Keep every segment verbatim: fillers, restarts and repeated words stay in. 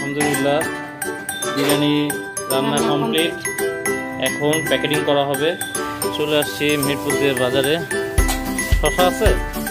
আলহামদুলিল্লাহ বিরিয়ানি রান্না কমপ্লিট। এখন প্যাকেটিং করা হবে। চলে আসছি মিরপুরের বাজারে। শসা আছে,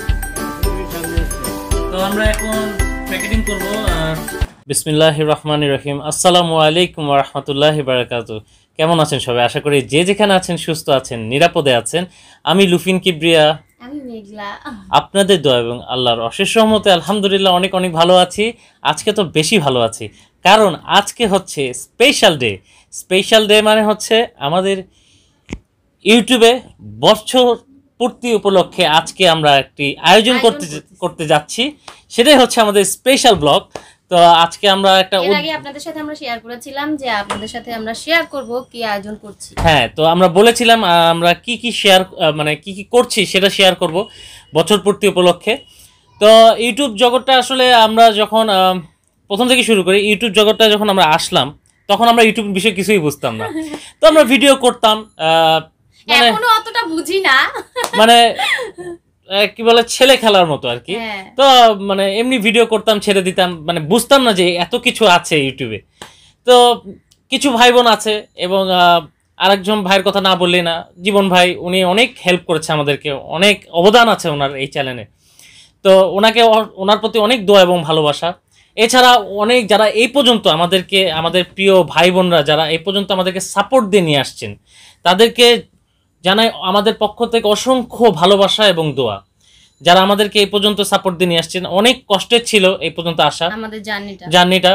তো আমরা এখন প্যাকেটিং করব। আর বিসমিল্লাহির রহমানির রহিম। আসসালামু আলাইকুম ওয়া রাহমাতুল্লাহি ওয়া বারাকাতুহু। কেমন আছেন সবাই? আশা করি যে যেখানে আছেন সুস্থ আছেন, নিরাপদে আছেন। আমি লুফিন কিবরিয়া, আমি মেঘলা। আপনাদের দোয়া এবং আল্লাহর অশেষ রহমতে আলহামদুলিল্লাহ অনেক অনেক ভালো আছি। আজকে তো বেশি ভালো আছি, কারণ আজকে হচ্ছে স্পেশাল ডে। স্পেশাল ডে মানে হচ্ছে আমাদের ইউটিউবে বছর পূর্তি উপলক্ষে আজকে আমরা একটি আয়োজন করতে করতে যাচ্ছি। সেটাই হচ্ছে আমাদের স্পেশাল ব্লগ। তো আজকে আমরা একটা এর আগে আপনাদের সাথে আমরা শেয়ার করেছিলাম যে আপনাদের সাথে আমরা শেয়ার করব কি আয়োজন করছি। হ্যাঁ, তো আমরা বলেছিলাম আমরা কি কি শেয়ার মানে কি কি করছি সেটা শেয়ার করব বছর পূর্তি উপলক্ষে। তো ইউটিউব জগৎটা আসলে আমরা যখন প্রথম থেকে শুরু করি, ইউটিউব জগৎটা যখন আমরা আসলাম তখন আমরা ইউটিউব বিষয়ে কিছুই বুঝতাম না। তো আমরা ভিডিও করতাম, মানে এখনো অতটা বুঝি না, মানে কি বলে ছেলে খেলার মতো আর কি। তো মানে এমনি ভিডিও করতাম, ছেড়ে দিতাম, মানে বুঝতাম না যে এত কিছু আছে ইউটিউবে। তো কিছু ভাই বোন আছে এবং আরেকজন ভাইয়ের কথা না বললে না, জীবন ভাই, উনি অনেক হেল্প করেছে আমাদেরকে, অনেক অবদান আছে ওনার এই চ্যানেলে। তো ওনাকে ওনার প্রতি অনেক দোয়া এবং ভালোবাসা। এছাড়া অনেক যারা এই পর্যন্ত আমাদেরকে, আমাদের প্রিয় ভাই বোনরা যারা এই পর্যন্ত আমাদেরকে সাপোর্ট দিয়ে নিয়ে আসছেন, তাদেরকে জানাই আমাদের পক্ষ থেকে অসংখ্য ভালোবাসা এবং দোয়া। যারা আমাদেরকে এই পর্যন্ত সাপোর্ট দিয়ে নিয়ে আসছেন, অনেক কষ্টের ছিল এই পর্যন্ত আসা আমাদের জার্নিটা জার্নিটা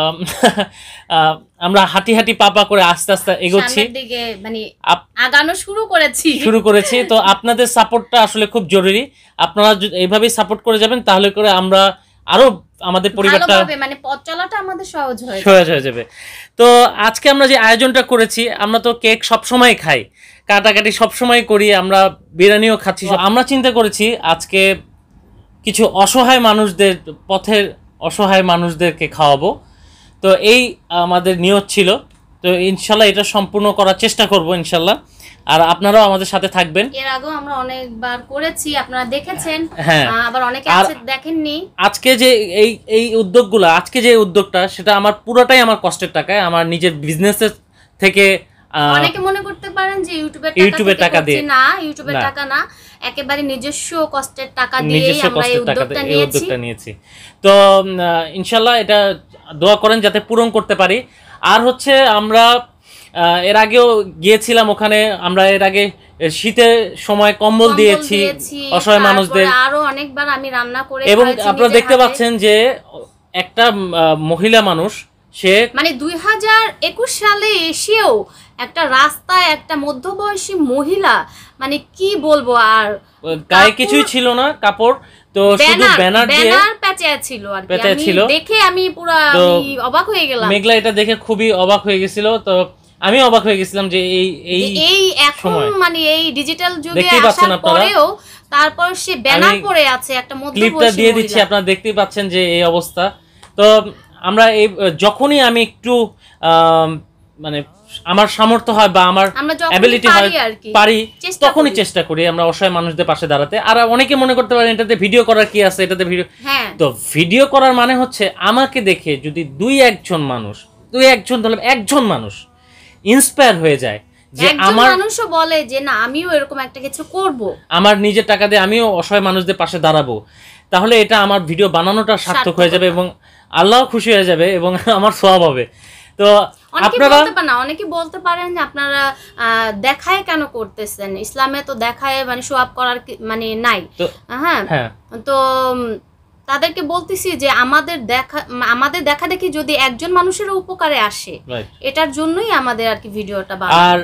আমরা হাঁটি হাঁটি পাপা করে আস্তে আস্তে এগোচ্ছি, মানে আগানো শুরু করেছি শুরু করেছি তো আপনাদের সাপোর্টটা আসলে খুব জরুরি। আপনারা এইভাবেই সাপোর্ট করে যাবেন, তাহলে করে আমরা আরো আমাদের পরিবারটা মানে পথ চলাটা আমাদের সহজ হয়ে সহজ হয়ে যাবে। তো আজকে আমরা যে আয়োজনটা করেছি, আমরা তো কেক সবসময় খাই, কাটাকাটি সবসময় করি, আমরা বিরিয়ানিও খাচ্ছি। আমরা চিন্তা করেছি আজকে কিছু অসহায় মানুষদের, পথের অসহায় মানুষদেরকে খাওয়াবো। তো এই আমাদের নিয়ত ছিল। তো ইনশাল্লাহ এটা সম্পূর্ণ করার চেষ্টা করব ইনশাল্লাহ। আর আপনারাও আমাদের সাথে থাকবেন। এর আগেও আমরা অনেকবার করেছি, আপনারা দেখেছেন, হ্যাঁ, আবার অনেকে আছে দেখেননি। আজকে যে এই এই উদ্যোগগুলো, আজকে যে উদ্যোগটা, সেটা আমার পুরোটাই আমার কষ্টের টাকায়, আমার নিজের বিজনেসের থেকে। অনেকে মনে করতে পারেন যে ইউটিউবের টাকা ইউটিউবের টাকা দিয়ে, না, ইউটিউবের টাকা না, একেবারে নিজস্ব কষ্টের টাকা দিয়ে আমরা এই উদ্যোগটা নিয়েছি। তো ইনশাআল্লাহ এটা দোয়া করেন যাতে পূরণ করতে পারি। আর হচ্ছে আমরা এর আগেও গিয়েছিলাম ওখানে, আমরা এর আগে শীতের সময় কম্বল দিয়েছি অসহায় মানুষদের, আরো অনেকবার আমি রান্না করে, এবং আপনারা দেখতে পাচ্ছেন যে একটা মহিলা মানুষ, সে মানে দুই হাজার একুশ সালে এসেও একটা রাস্তায় একটা মধ্যবয়সী মহিলা, মানে কি বলবো, আর গায়ে কিছুই ছিল না কাপড়, তো শুধু ব্যানার দিয়ে পেঁচায়া ছিল আর কি। আমি দেখে আমি পুরো আমি অবাক হয়ে গেলাম। মেঘলা এটা দেখে খুবই অবাক হয়ে গেছিল। তো আমি অবাক হয়ে গেছিলাম যে এই এই এই এখন মানে এই ডিজিটাল যুগে আসার পরেও তারপর সে ব্যানার পরে আছে একটা মধ্যবয়সী মহিলা। ক্লিপটা দিয়ে দিচ্ছি, আপনারা দেখতেই পাচ্ছেন যে এই অবস্থা। তো আমরা এই যখনই আমি একটু মানে আমার সামর্থ্য হয় বা আমার অ্যাবিলিটি হয়, পারি, তখনই চেষ্টা করি আমরা অসহায় মানুষদের পাশে দাঁড়াতে। আর অনেকে মনে করতে পারেন এটাতে ভিডিও করার কি আছে, এটাতে ভিডিও, তো ভিডিও করার মানে হচ্ছে আমাকে দেখে যদি দুই একজন মানুষ, দুই একজন ধরলাম একজন মানুষ ইন্সপায়ার হয়ে যায় যে আমার মানুষও বলে যে না আমিও এরকম একটা কিছু করব, আমার নিজের টাকা দিয়ে আমিও অসহায় মানুষদের পাশে দাঁড়াবো, তাহলে এটা আমার ভিডিও বানানোটা সার্থক হয়ে যাবে এবং আল্লাহ খুশি হয়ে যাবে এবং আমার সওয়াব হবে। তো আপনারা অনেকে বলতে পারেন যে আপনারা দেখায় কেন করতেছেন, ইসলামে তো দেখায় মানে শো আপ করার মানে নাই। হ্যাঁ, তো তাদেরকে বলতেছি যে আমাদের দেখা আমাদের দেখা দেখি যদি একজন মানুষের উপকারে আসে, এটার জন্যই আমাদের আর কি ভিডিওটা বানানো। আর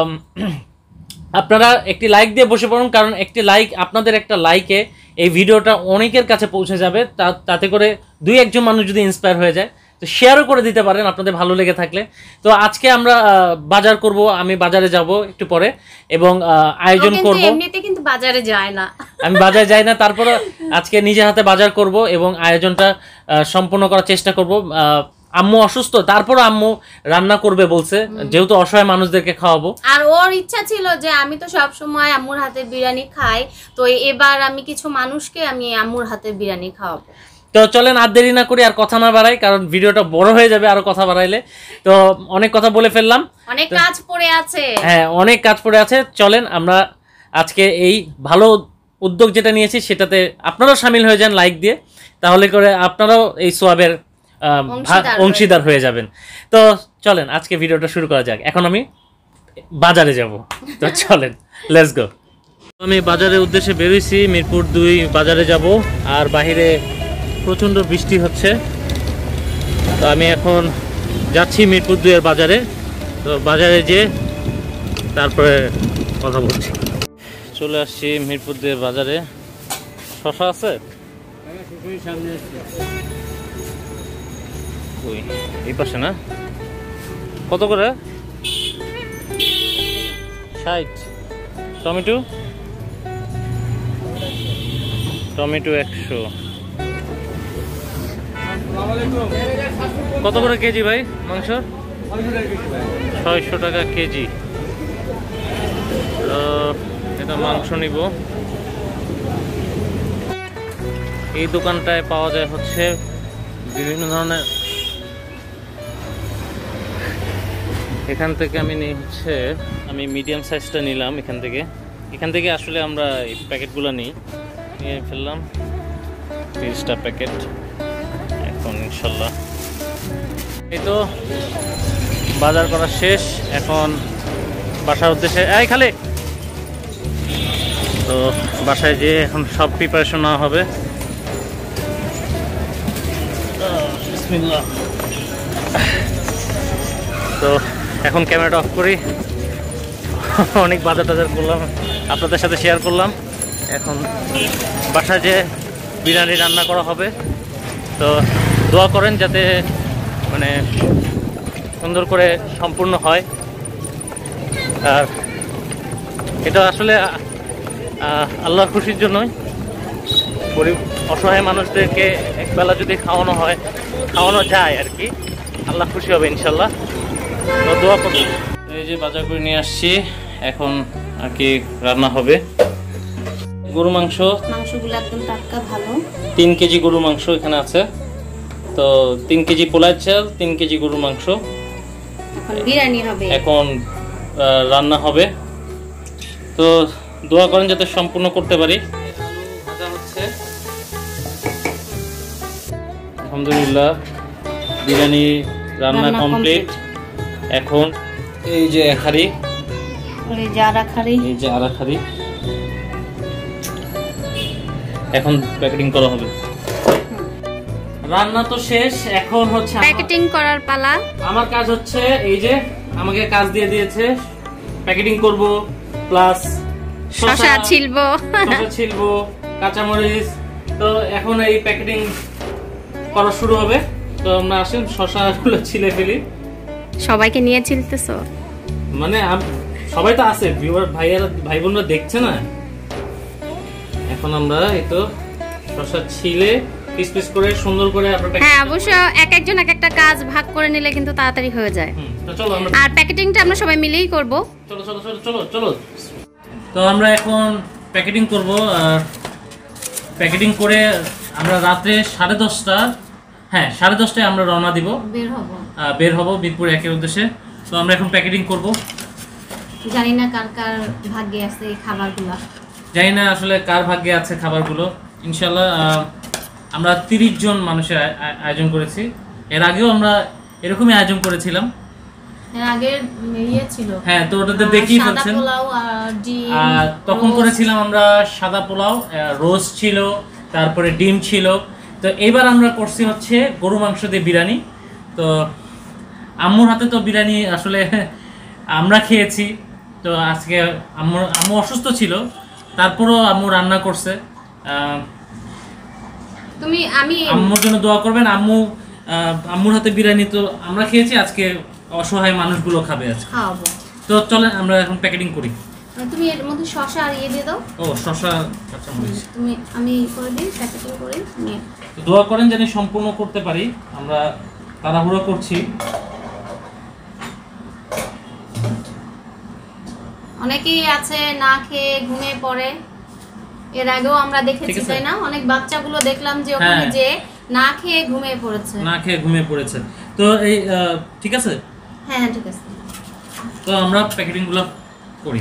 আপনারা একটি লাইক দিয়ে বসে পড়ুন, কারণ একটি লাইক, আপনাদের একটা লাইকে এই ভিডিওটা অনেকের কাছে পৌঁছে যাবে। তাতে করে দুই একজন মানুষ যদি ইন্সপায়ার হয়ে যায়, তো শেয়ারও করে দিতে পারেন আপনাদের ভালো লেগে থাকলে। তো আজকে আমরা বাজার করব, আমি বাজারে যাব একটু পরে এবং আয়োজন করব। এমনিতে কিন্তু বাজারে যায় না, আমি বাজারে যাই না, তারপরে আজকে নিজে হাতে বাজার করব এবং আয়োজনটা সম্পূর্ণ করার চেষ্টা করব। আম্মু অসুস্থ, তারপর আম্মু রান্না করবে বলছে, যেহেতু অসহায় মানুষদেরকে খাওয়াবো। আর ওর ইচ্ছা ছিল যে আমি তো সব সময় আম্মুর হাতে বিরিয়ানি খাই, তো এবার আমি কিছু মানুষকে আমি আম্মুর হাতে বিরিয়ানি খাওয়াবো। তো চলেন আর দেরি না করি, আর কথা না বাড়াই, কারণ ভিডিওটা বড় হয়ে যাবে আরো কথা বাড়াইলে। তো অনেক কথা বলে ফেললাম, অনেক কাজ পড়ে আছে। হ্যাঁ অনেক কাজ পড়ে আছে। চলেন আমরা আজকে এই ভালো উদ্যোগ যেটা নিয়েছি সেটাতে আপনারাও সামিল হয়ে যান লাইক দিয়ে, তাহলে করে আপনারাও এই সোয়াবের অংশীদার হয়ে যাবেন। তো চলেন আজকে ভিডিওটা শুরু করা যাক। এখন আমি বাজারে যাব, তো চলেন লেটস গো। আমি বাজারের উদ্দেশ্যে বেরোইছি, মিরপুর দুই বাজারে যাব, আর বাহিরে প্রচণ্ড বৃষ্টি হচ্ছে। তো আমি এখন যাচ্ছি মিরপুর দুইয়ের বাজারে। তো বাজারে যে তারপরে কথা বলছি। চলে আসছি মিরপুর দুইয়ের বাজারে। শশা আছে? ওই এই পাশে না? কত করে? ষাট। টমেটো? টমেটো একশো। কত করে কেজি ভাই মাংস? ছয়শো টাকা কেজি। এটা মাংস নিব। এই দোকানটায় পাওয়া যায় হচ্ছে বিভিন্ন ধরনের। এখান থেকে আমি নিই হচ্ছে, আমি মিডিয়াম সাইজটা নিলাম এখান থেকে। এখান থেকে আসলে আমরা এই প্যাকেটগুলো নিই, নিয়ে ফেললাম তিরিশটা প্যাকেট। এখন ইনশাল্লাহ এই তো বাজার করা শেষ, এখন বাসার উদ্দেশ্যে এই খালে। তো বাসায় যেয়ে এখন সব প্রিপারেশন নেওয়া হবে। বিসমিল্লাহ। তো এখন ক্যামেরাটা অফ করি। অনেক বাজার টাজার করলাম, আপনাদের সাথে শেয়ার করলাম। এখন বাসায় যে বিরিয়ানি রান্না করা হবে, তো দোয়া করেন যাতে মানে সুন্দর করে সম্পূর্ণ হয়। আর এটা আসলে আল্লাহর খুশির জন্যই, গরিব অসহায় মানুষদেরকে একবেলা যদি খাওয়ানো হয়, খাওয়ানো যায় আর কি, আল্লাহ খুশি হবে ইনশাল্লাহ। তো দোয়া করুন। এই যে বাজার করে নিয়ে আসছি, এখন আর কি রান্না হবে। গরু মাংস, মাংসগুলো একদম টাটকা ভালো। তিন কেজি গরু মাংস এখানে আছে। তো তিন কেজি পোলার চাল, তিন কেজি গরু মাংস। এখন বিরিয়ানি হবে, এখন রান্না হবে। তো দোয়া করেন যাতে সম্পূর্ণ করতে পারি। ভাজা হচ্ছে আলহামদুলিল্লাহ, বিরিয়ানি রান্না কমপ্লিট। এখন এই যে এক হাঁড়ি, এই যে আর এক হাঁড়ি, এই যে আর এক হাঁড়ি এখন প্যাকেটিং করা হবে। রান্না তো শেষ, এখন হচ্ছে প্যাকেটিং করার পালা। আমার কাজ হচ্ছে এই যে আমাকে কাজ দিয়ে দিয়েছে, প্যাকেটিং করব, প্লাস শসা ছিলবো, শসা ছিলবো, কাঁচামরিচ। তো এখন এই প্যাকেটিং করা শুরু হবে। তো আমরা আসেন শসাগুলো ছিলে ফেলি। সবাইকে নিয়ে ছিলতেছো? মানে সবাই তো আছে, ভিউয়ার ভাইয়ারা ভাই বোনরা দেখছে না। এখন আমরা এই তো শসা ছিলে পিস পিস করে সুন্দর করে আমরা, হ্যাঁ অবশ্য এক একজন এক একটা কাজ ভাগ করে নিলে কিন্তু তাড়াতাড়ি হয়ে যায়। তো চলো আমরা, আর প্যাকেটিংটা আমরা সবাই মিলেই করব। চলো চলো চলো চলো চলো। তো আমরা এখন প্যাকেটিং করব। আর প্যাকেটিং করে আমরা রাত্রে সাড়ে দশটা, হ্যাঁ সাড়ে দশটায় আমরা রওনা দিব, বের হব বের হব মিরপুর একের উদ্দেশ্যে। তো আমরা এখন প্যাকেটিং করব। জানি না কার কার ভাগ্যে আছে এই খাবারগুলো, জানি না আসলে কার ভাগ্যে আছে খাবারগুলো। ইনশাল্লাহ আমরা তিরিশ জন মানুষের আয়োজন করেছি। এর আগেও আমরা এরকমই আয়োজন করেছিলাম, এর আগে ইয়ে ছিল, হ্যাঁ তো ওটাতে দেখিয়ে ফেলছেন। আর তখন করেছিলাম আমরা সাদা পোলাও, রোস্ট ছিল, তারপরে ডিম ছিল। তো এবার আমরা করছি হচ্ছে গরু মাংস দিয়ে বিরিয়ানি। তো আম্মুর হাতে তো বিরিয়ানি আসলে আমরা খেয়েছি। তো আজকে আম্মু আম্মু অসুস্থ ছিল, তারপরও আম্মু রান্না করছে। তুমি আমি আম্মুর জন্য দোয়া করবেন। আম্মু আম্মুর হাতে বিরিয়ানি তো আমরা খেয়েছি, আজকে অসহায় মানুষগুলো খাবে আজকে। খাওয়াবো। তো চলেন আমরা এখন প্যাকেটিং করি। তুমি এর মধ্যে শসা আর ইয়ে দিয়ে দাও। ও শসা, কাঁচামরিচ তুমি আমি করে দিই, প্যাকেটিং করে নিয়ে। তো দোয়া করেন যেন সম্পূর্ণ করতে পারি, আমরা তাড়াহুড়ো করছি। অনেকেই আছে না খেয়ে ঘুমিয়ে পড়ে, এর আগেও আমরা দেখেছি তাই না, অনেক বাচ্চাগুলো দেখলাম যে ওখানে যে না খেয়ে ঘুমিয়ে পড়েছে না খেয়ে ঘুমিয়ে পড়েছে তো এই ঠিক আছে হ্যাঁ হ্যাঁ ঠিক আছে তো আমরা প্যাকেটিং গুলো করি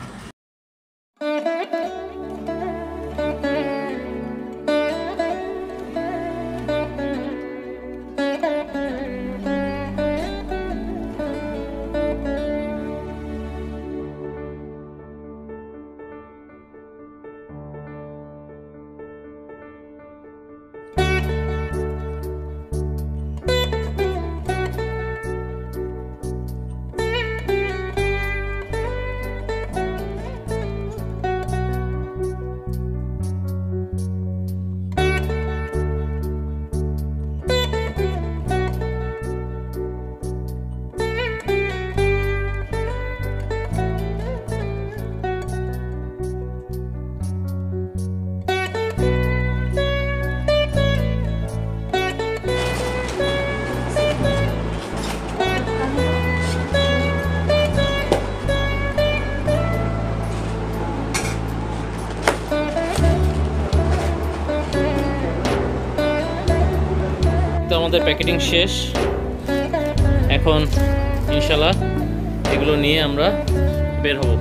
আমাদের প্যাকেটিং শেষ এখন ইনশাআল্লাহ এগুলো নিয়ে আমরা বের হব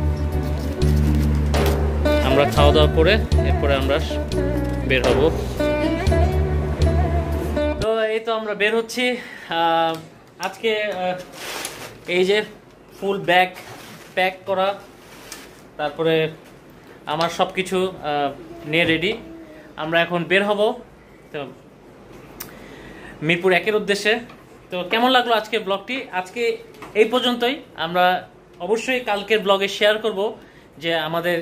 আমরা খাওয়া দাওয়া করে এরপরে আমরা বের হব তো এই তো আমরা বের হচ্ছি আজকে এই যে ফুল ব্যাগ প্যাক করা তারপরে আমার সব কিছু নিয়ে রেডি আমরা এখন বের হব তো মিরপুর একের উদ্দেশ্যে তো কেমন লাগলো আজকে ব্লগটি আজকে এই পর্যন্তই আমরা অবশ্যই কালকের ব্লগে শেয়ার করব যে আমাদের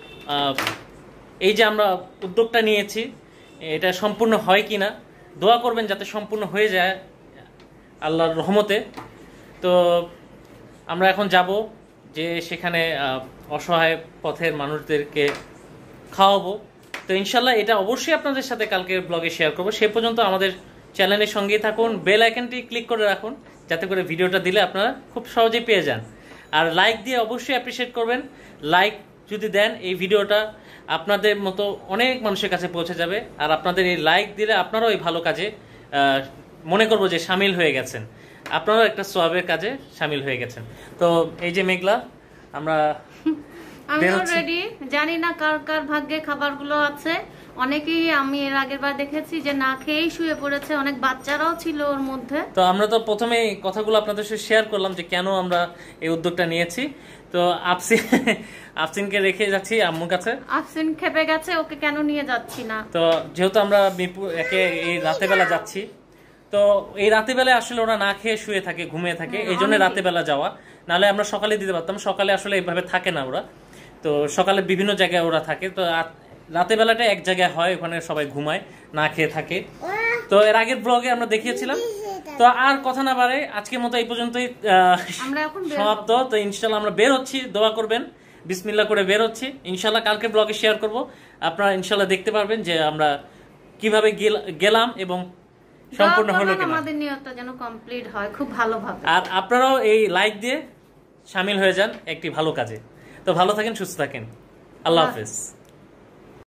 এই যে আমরা উদ্যোগটা নিয়েছি এটা সম্পূর্ণ হয় কি না দোয়া করবেন যাতে সম্পূর্ণ হয়ে যায় আল্লাহর রহমতে তো আমরা এখন যাব যে সেখানে অসহায় পথের মানুষদেরকে খাওয়াবো তো ইনশাল্লাহ এটা অবশ্যই আপনাদের সাথে কালকের ব্লগে শেয়ার করব সে পর্যন্ত আমাদের চ্যানেলের সঙ্গেই থাকুন বেল আইকনটি ক্লিক করে রাখুন যাতে করে ভিডিওটা দিলে আপনারা খুব সহজেই পেয়ে যান আর লাইক দিয়ে অবশ্যই অ্যাপ্রিশিয়েট করবেন লাইক যদি দেন এই ভিডিওটা আপনাদের মতো অনেক মানুষের কাছে পৌঁছে যাবে আর আপনাদের এই লাইক দিলে আপনারাও এই ভালো কাজে মনে করবো যে সামিল হয়ে গেছেন আপনারাও একটা সওয়াবের কাজে সামিল হয়ে গেছেন তো এই যে মেঘলা আমরা আমিও রেডি জানি না কার কার ভাগ্যে খাবারগুলো আছে অনেকেই আমি এর আগের বার দেখেছি যে না খেয়েই শুয়ে পড়েছে অনেক বাচ্চারাও ছিল ওর মধ্যে তো আমরা তো প্রথমে কথাগুলো আপনাদের সাথে শেয়ার করলাম যে কেন আমরা এই উদ্যোগটা নিয়েছি তো আফসিন আফসিনকে রেখে যাচ্ছি আম্মুর কাছে আফসিন খেপে গেছে ওকে কেন নিয়ে যাচ্ছি না তো যেহেতু আমরা মিরপুর একে এই রাতে বেলা যাচ্ছি তো এই রাতে বেলা আসলে ওরা না খেয়ে শুয়ে থাকে ঘুমিয়ে থাকে এই জন্য রাতে বেলা যাওয়া নাহলে আমরা সকালে দিতে পারতাম সকালে আসলে এইভাবে থাকে না ওরা তো সকালে বিভিন্ন জায়গায় ওরা থাকে তো রাতে বেলাটা এক জায়গায় হয় ওখানে সবাই ঘুমায় না খেয়ে থাকে তো এর আগের ব্লগে আমরা দেখিয়েছিলাম তো আর কথা না বাড়ে আজকের মতো এই পর্যন্তই সমাপ্ত তো ইনশাআল্লাহ আমরা বের হচ্ছি দোয়া করবেন বিসমিল্লাহ করে বের হচ্ছি ইনশাআল্লাহ কালকে ব্লগে শেয়ার করব আপনারা ইনশাআল্লাহ দেখতে পারবেন যে আমরা কিভাবে গেলাম এবং সম্পূর্ণ হলো কিনা আমাদের নিয়তটা যেন কমপ্লিট হয় খুব ভালোভাবে আর আপনারাও এই লাইক দিয়ে শামিল হয়ে যান একটি ভালো কাজে তো ভালো থাকেন সুস্থ থাকেন আল্লাহ হাফেজ